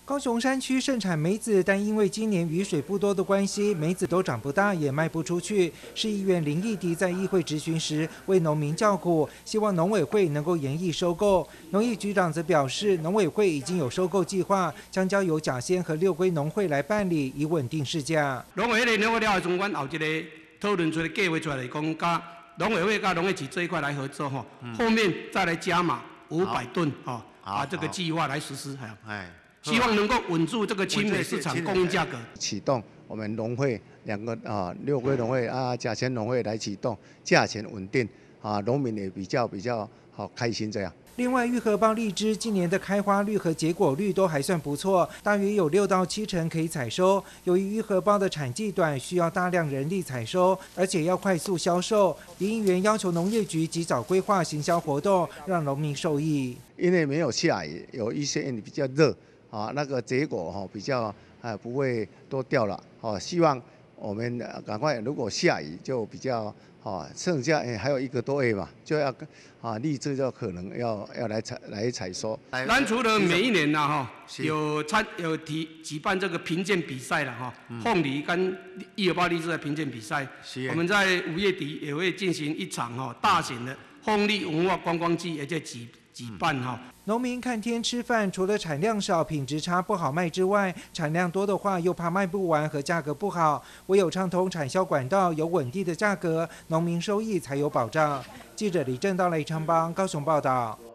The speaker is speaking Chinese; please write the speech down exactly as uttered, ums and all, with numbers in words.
高雄山区盛产梅子，但因为今年雨水不多的关系，梅子都长不大，也卖不出去。市议员林义迪在议会质询时为农民叫苦，希望农委会能够严议收购。农业局长则表示，农委会已经有收购计划，将交由甲仙和六龟农会来办理，以稳定市价。 农委会了了了，中间后一个讨论出来计划出来讲，甲农委会甲农业局这一块来合作吼，后面再来加码五百吨吼，啊这个计划来实施，哎。 希望能够稳住这个青梅市场供应价格。 启动我们农会两个啊，六龟农会啊，甲醛农会来启动，价钱稳定啊，农民也比较比较好开心这样。 另外，玉荷包荔枝今年的开花率和结果率都还算不错，大约有六到七成可以采收。由于玉荷包的产季短，需要大量人力采收，而且要快速销售。林议员要求农业局及早规划行销活动，让农民受益。 因为没有下雨，有一些比较热。 啊，那个结果哈比较啊不会多掉了，哦，希望我们赶快，如果下雨就比较啊，剩下哎还有一个多月嘛，就要啊荔枝就可能要要来采来采收。 咱除了每一年呐哈有参有提举办这个评鉴比赛了哈，凤梨跟玉荷包荔枝的评鉴比赛，我们在五月底也会进行一场哈大型的凤梨文化观光季，也在举。 举办哈， 农民看天吃饭，除了产量少、品质差不好卖之外，产量多的话又怕卖不完和价格不好，唯有畅通产销管道，有稳定的价格，农民收益才有保障。记者李正道、雷长邦高雄报道。